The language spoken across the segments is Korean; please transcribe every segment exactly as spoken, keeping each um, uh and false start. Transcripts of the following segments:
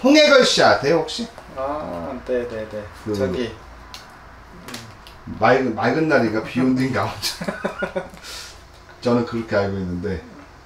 홍해걸 씨 아세요 혹시? 아, 네네네. 그 저기 맑은, 맑은 날이가 비온딩가 저는 그렇게 알고 있는데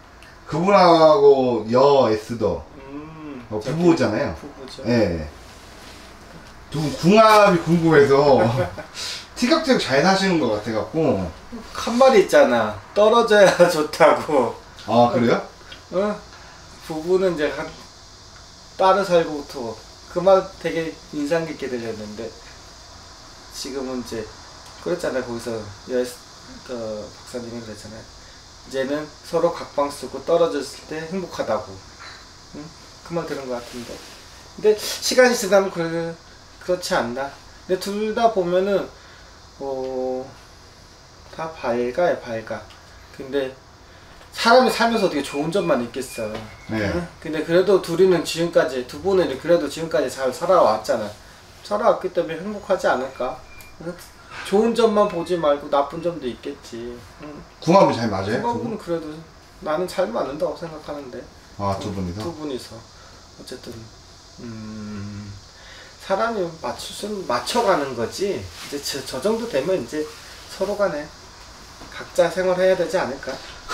그분하고 여 에스더 음, 어, 부부잖아요. 부부죠. 예. 두 분 궁합이 궁금해서 티격태격 잘 사시는 것 같아갖고. 한 말이 있잖아. 떨어져야 좋다고. 아 그래요? 어? 부부는 이제 한 따로 살고부터 그 말 되게 인상 깊게 들렸는데 지금은 이제 그랬잖아요. 거기서 여 그 박사님이 그랬잖아요. 이제는 서로 각방 쓰고 떨어졌을 때 행복하다고. 응? 그 말 들은 것 같은데. 근데 시간이 지나면 그 그렇지 않나. 근데 둘 다 보면은 어, 다 밝아요, 밝아. 근데 사람이 살면서 어떻게 좋은 점만 있겠어. 네. 응? 근데 그래도 둘이는 지금까지, 두 분은 그래도 지금까지 잘 살아왔잖아. 살아왔기 때문에 행복하지 않을까? 응? 좋은 점만 보지 말고 나쁜 점도 있겠지. 응? 궁합이 잘 맞아요? 궁합은 그래도 나는 잘 맞는다고 생각하는데. 아, 두 분이서? 두 분이서. 어쨌든, 음, 사람이 맞출 수, 맞춰가는 거지. 이제 저, 저 정도 되면 이제 서로 간에 각자 생활해야 되지 않을까?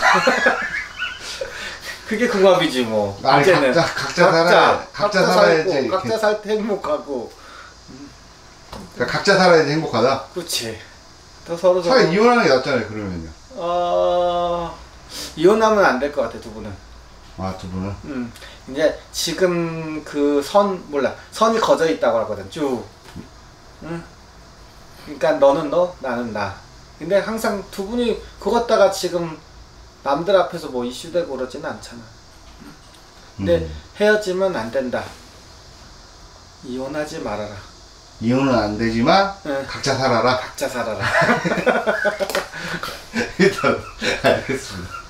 그게 궁합이지 뭐. 아니, 이제는 각자, 각자 살아야, 각자 살아야지. 살고, 각자 살 때 행복하고. 그러니까 각자 살아야지 행복하다? 그렇지. 더 서로 서로. 차라리 이혼하는 게 낫잖아요, 그러면요. 어, 이혼하면 안 될 것 같아, 두 분은. 아, 두 분은? 음, 이제 지금 그 선, 몰라. 선이 거져 있다고 하거든, 쭉. 응? 그러니까 너는 너, 나는 나. 근데 항상 두 분이 그것다가 지금 남들 앞에서 뭐 이슈되고 그러지는 않잖아. 근데 음. 헤어지면 안 된다. 이혼하지 말아라. 이혼은 안 되지만 응. 각자 살아라. 각자 살아라. 일단 알겠습니다.